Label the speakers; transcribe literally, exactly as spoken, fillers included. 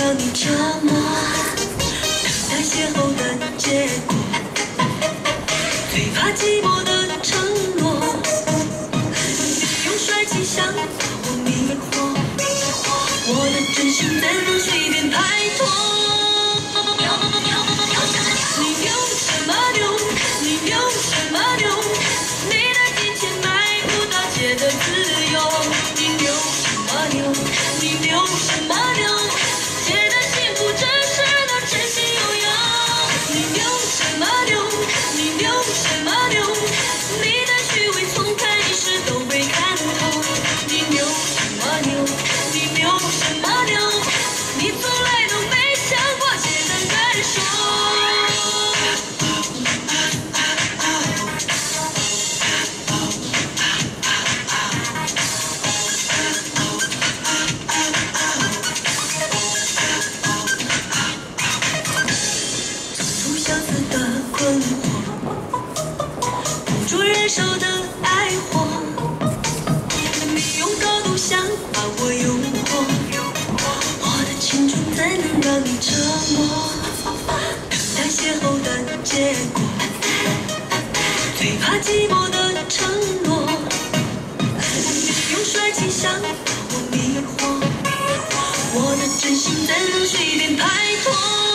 Speaker 1: 让你折磨，等待邂逅的结果，最怕寂寞的承诺。你用帅气想把我迷惑，我的真心怎能随便拍拖？你牛什么牛？你牛什么牛？你的金钱买不到街的自由。你牛什么牛？你牛什么牛？街的幸福这是他真心拥有。你牛什么牛？你牛什么牛？你的虚伪从开始都被看透。你牛什么牛？你牛什么牛？你从来都没想过简单感受。相似的困惑，捕捉燃烧的爱火。你用高度想把我诱惑，我的青春怎能让你折磨？等待邂逅的结果，最怕寂寞的承诺。你用帅气想把我迷惑，我的真心怎能随便拍拖？